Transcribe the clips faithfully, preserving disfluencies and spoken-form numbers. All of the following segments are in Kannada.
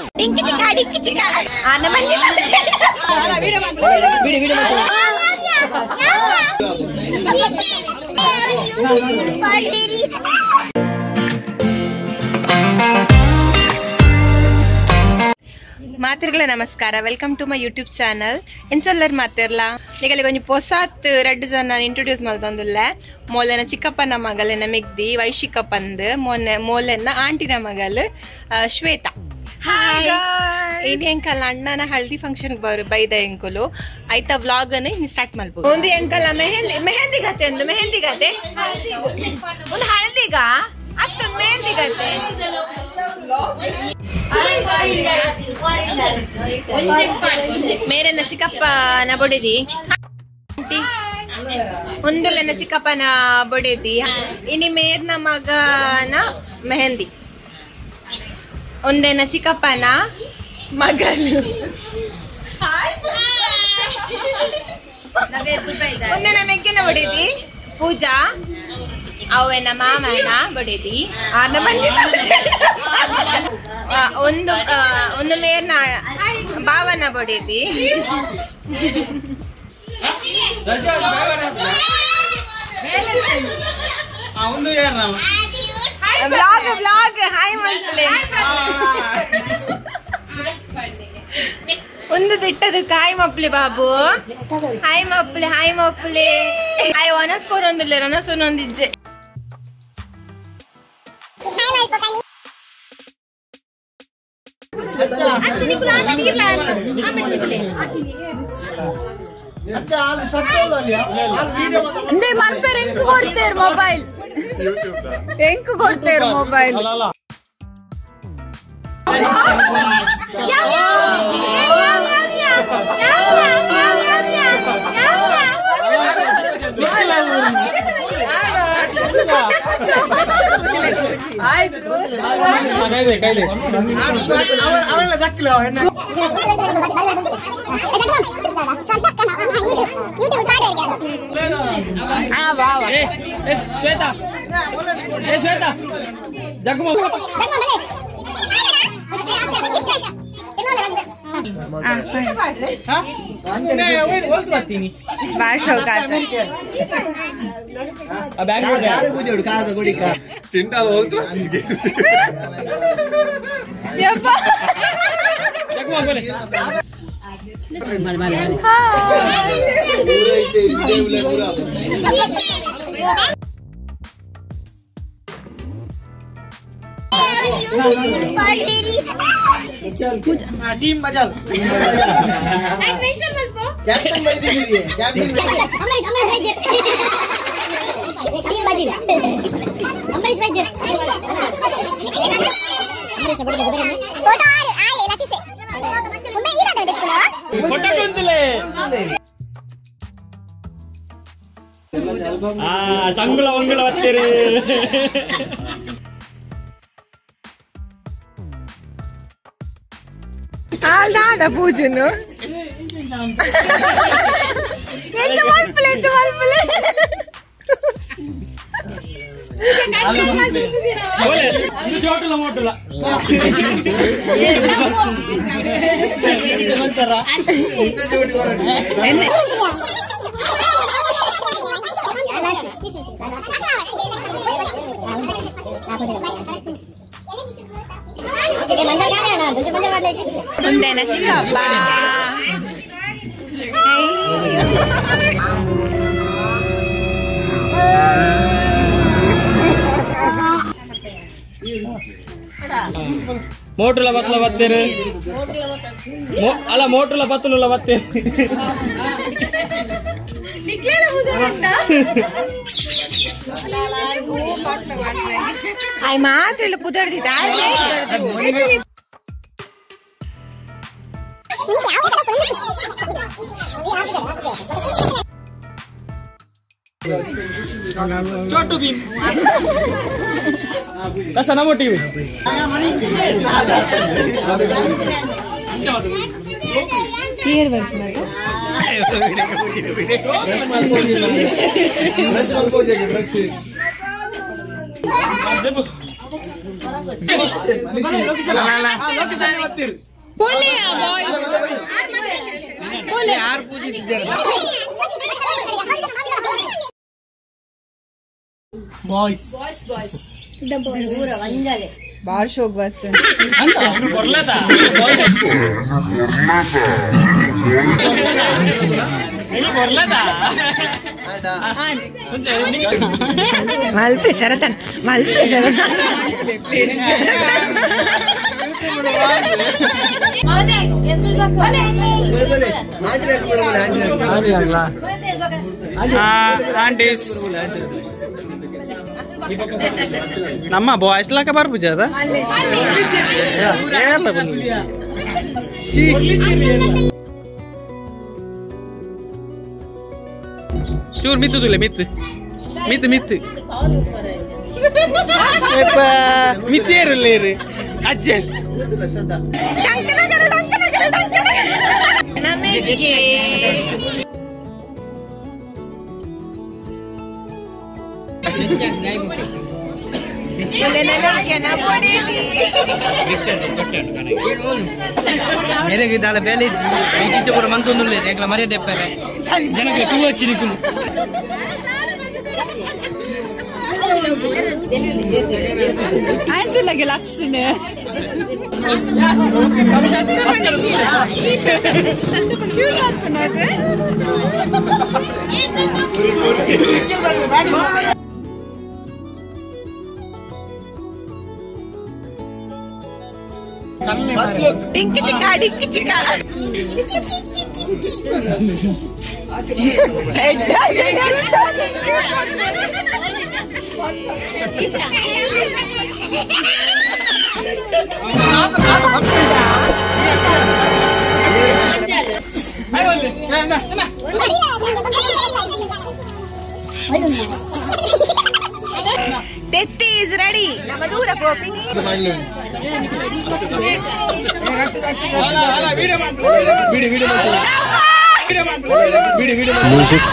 ಡಿಂಕಿ ಚಿಕ್ಕ ಡಿಂಕಿ ಚಿಕ್ಕ ಆನ ಮಂದಿ ವಿಡಿಯೋ ಮಾಡು ವಿಡಿಯೋ ವಿಡಿಯೋ ಮಾತಿರ್ಗಳ ನಮಸ್ಕಾರ welcome to my YouTube channel ಎಂಚಲ್ಲರ್ ಮಾತಿರ್ಲ ಈಗಲಿಗೆ ಒಂಜಿ ಹೊಸತ್ ರೆಡ್ ಜನ ಇಂಟ್ರೊಡ್ಯೂಸ್ ಮಾಡ್ತಂದುಲ್ಲ ಮೋಲೆನ ಚಿಕ್ಕಪ್ಪನ ಮಗಲಿನ ಮೆಗ್ದಿ ವೈಶಿಕಪ್ಪಂದು ಮೊನ್ನೆ ಮೋಲೆನ ಆಂಟಿನ ಮಗಲು ಶ್ವೇತಾ ಇದು ಎಂಕಲ್ ಅಣ್ಣನ ಹಳದಿ ಫಂಕ್ಷನ್ ಬರು ಬೈದ ಎಂಕುಲು ಆಯ್ತಾ ವ್ಲಾಗ್ ಅನ್ನು ಇನ್ನು ಸ್ಟಾರ್ಟ್ ಮಾಡ್ಬೋದು ಒಂದು ಎಂಕಲ್ ಮೆಹಂದಿ ಮೆಹಂದಿ ಗತೆ ಅಂದ್ಲು ಮೆಹಂದಿ ಗತೆ ಒಂದು ಹಳದಿಗ ಅತ್ತೊಂದು ಮೆಹಂದಿ ಗತೆ ಮೇರೆನ ಚಿಕ್ಕಪ್ಪನ ಬೊಡಿದಿ ಒಂದುಲೆನ ಚಿಕ್ಕಪ್ಪನ ಬೊಡಿದಿ ಇನಿ ಮೇರ್ನ ಮಗನ ಮೆಹಂದಿ ಒಂದೇನ ಚಿಕ್ಕಪ್ಪನ ಮಗಲು ಒಂದೇನ ಮೆಗ್ಗಿನ ಬಡಿದಿ ಪೂಜಾ ಅವೇನ ಮಾಮನ ಬಡಿದಿ ಆನ ಮಂದಿ ಒಂದು ಒಂದು ಮೇರ್ನ ಭಾವನ ಬಡಿದಿ ಬ್ಲಾಗ್ ಬ್ಲಾಗ್ ಹಾಯ್ ಮಾಡ್ಕೊಳ್ಳಿ ಒಂದು ಬಿಟ್ಟದು ಕಾಯಿ ಮಪ್ಲಿ ಬಾಬು ಹಾಯ್ ಮಪ್ಲಿ ಹಾಯ್ ಮಪ್ಲಿ ಹಾಯ್ ಒನಸ್ಕೋರ್ ಒಂದಿಲ್ಲ ಒನಸೋನ್ ಒಂದಿಜ್ಜೆ ಅಂದೆ ಮಲ್ಪೇರ್ ಎಂಕ್ ಕೊಡ್ತೇರ್ ಮೊಬೈಲ್ ಎಂಕ್ ಕೊಡ್ತೇರ್ ಮೊಬೈಲ್ ಶ್ವೇತಾ ಶ್ವೇತಾ ಜಗ್ಮ टीम बजाल कैप्टन भाई दीजिए कैप्टन अमरीश अमरीश टीम बजेगा अमरीश भाई अमरीश बड़े बड़े फोटो आ रहे आए लकी से मैं ये ना देखो ना फोटो कुंतले आ चंगुला वंगुला वत्तेरे ಆಲ್ದಾದ ಪೂಜನು ಎಂಚ ಮಲ್ಪಲೆ ಎಂಚ ಮಲ್ಪಲೆ ಇದು ಜೋಟುಲ ಮೋಟುಲ ಅಂತಾರ ಒಂದೇನ ಚಿಕ್ಕಪ್ಪ మోటుల బత్తల బత్తేరు అలా మోటుల బత్తల బత్తేరు ಆಯ್ ಮಾತ್ರ ಕುದರ್ದಿದ್ದ छोटू भीम कसा ना मोठी क्लियर बರ್ತದೆ ಬಾಯ್ಸ್ ಬಾರ್ ಶೋಕ್ ಬರ್ತ ಮಲ್ಪೆ ಶರತನ್ ಮಲ್ಪೆ ಶರತನ್ ಆಂಟೀಸ್ ನಮ್ಮ ಬಾಯ್ಸ್ ಲಾಕ ಬರ್ಬುಜ ಅದ ಚೂರ್ ಮಿತ್ತು ತುಲೆ ಮಿತ್ತು ಮಿತ್ತು ಮಿತ್ತು ಮಿತ್ತೇರಲ್ಲೇರು ಅಜ್ಜಲ್ ನಮಗೆ मेरे दाल बेले जी पूरा मन तो ले एक मरे डेप पे जनके तू अच्छी निकल ಆಯ್ತು ಲಗೆ ಲಕ್ಷಣ ಡಿಂಕಿ ಚಿಕ್ಕ ಡಿಂಕಿ ಚಿಕ್ಕ Tetti is ready. Nama dura kopini. Video video video video music.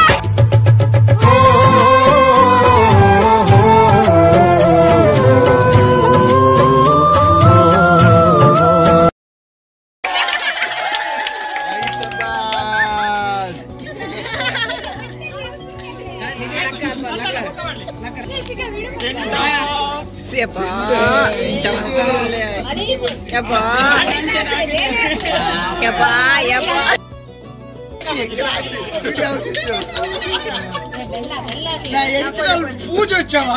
Siapa? Jangan Siapa? Siapa? Siapa? Nah, yang channel puja cawa.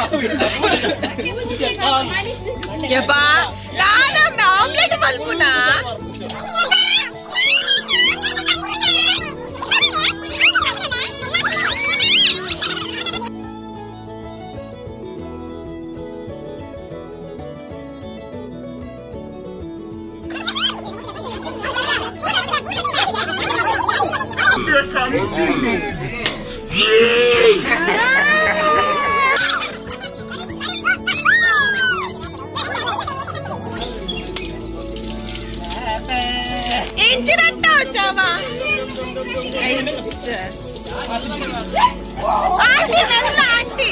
Siapa? Nana, omelet malpuna. Incident coba. Aunty, nella aunty.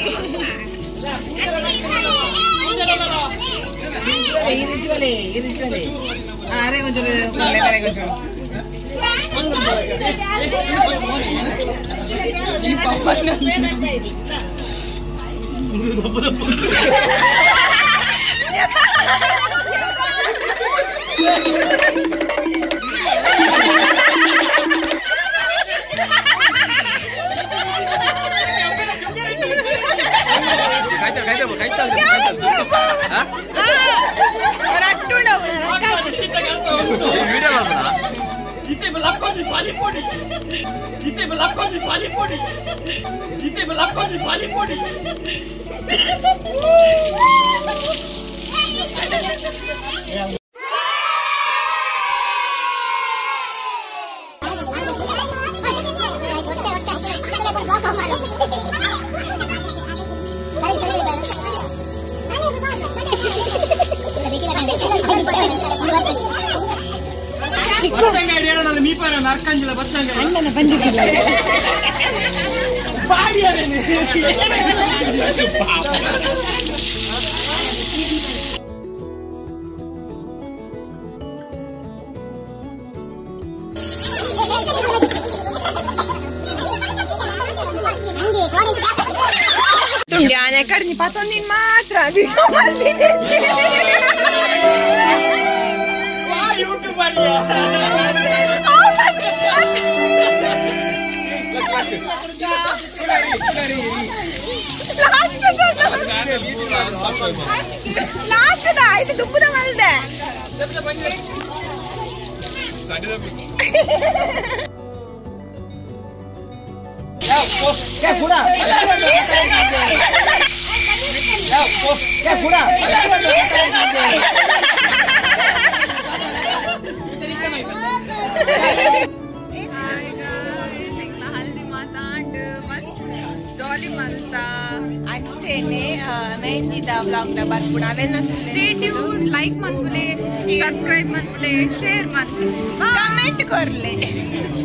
Irijuale, irijuale. Are gonjole, kolle mere gonjole. Ini papa na. Kaitar kaitar kaitar kaitar. Hah? Rattu dong. Video apa? Ite belakon di Bali podi. Ite belakon di Bali podi. Ite belakon di Bali podi. ಬಚ್ಚಂಗ ಹಿಡಿಯೋಣ ನಾನು ಮೀಪಾರ ನರ್ಕಂಜಿಲ್ಲ ಬಚ್ಚಂಗ ಅಣ್ಣನ ಬಂದಿಲ್ಲ ಬಾಡಿಯಾರೇನೆ ಎಕಡೆ ನೀ ಪತ್ತೊಂದಿನ ಮಾತ್ರ ಯೂಟ್ಯೂಬರ್ ಲಾಸ್ಟ್ ಆಯ್ತು ದುಬ್ಬದ ಮಲ್ದೆ हल्दी मातांड मस्त जॉली मलता ಅಂಚೆನೆ ಮೆಹಂದಿದ ವ್ಲಾಗ್ ದ ಬರ್ಪುಣ ಅವೆಲ್ಲ स्टे ट्यून्ड लाइक मत भूले सब्सक्राइब मत भूले शेयर मत ಕಮೆಂಟ್ ಕೊರ್ಲೆ